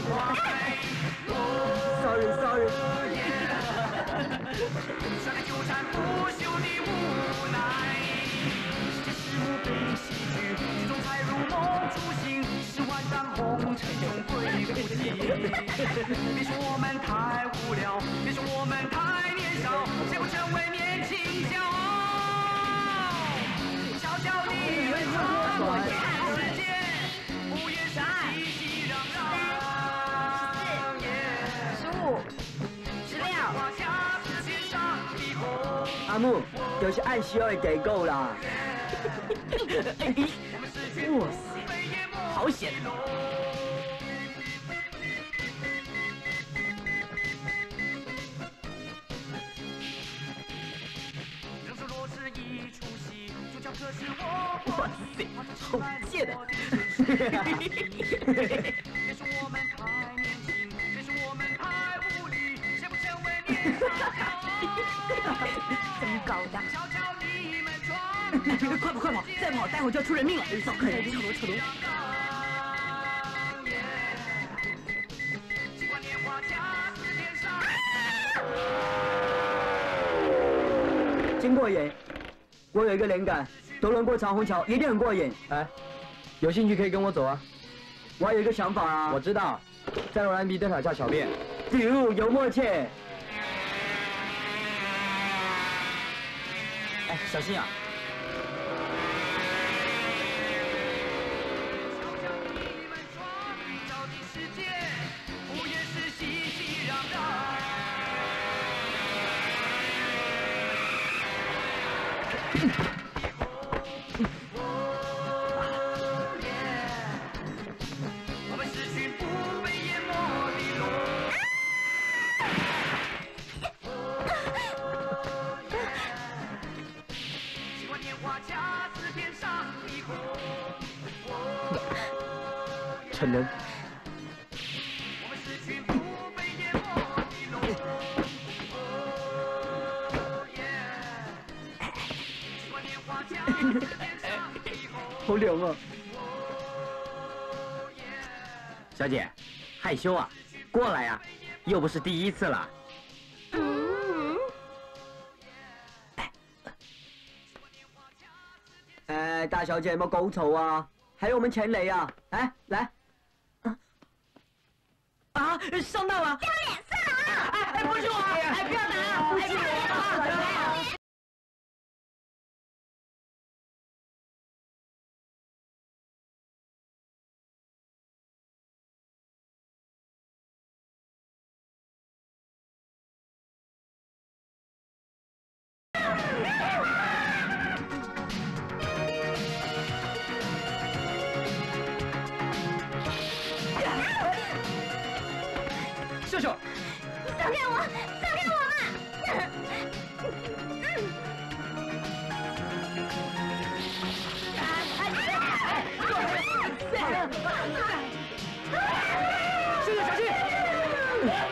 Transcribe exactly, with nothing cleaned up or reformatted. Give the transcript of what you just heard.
Sorry Sorry。 甩开纠缠不休的无奈，世界事物被戏剧，最终才如梦初醒，是万丈红尘中归不及。别说我们太无聊，别说我们太年少，谁不成为年轻骄傲？瞧瞧你们闯过看世界，不也是熙熙攘攘？ 十五、十六。 阿木，就是按需要的给够啦。 哇塞，好险！哇塞，好贱的！ 怎么搞的？ 快跑快跑，再跑待会就要出人命了！走，快点，扯龙扯龙。 经过瘾，我有一个灵感，都轮过长虹桥，一定很过瘾。 哎，有兴趣可以跟我走啊。 我还有一个想法啊。 我知道，在罗兰比灯塔下小便。 礼物有默契。哎， 小心啊！ 成人。 好凉啊！ 小姐，害羞啊？过来呀、啊，又不是第一次了。 嗯。 哎，大小姐有没有狗丑啊？还有我们钱雷啊！哎，来。 啊！上当了！ 丢脸，算了啊！ 哎哎，不是我！哎，不要打！ 不是我！ 秀秀， 你放开我！放开我嘛！ 秀秀小心！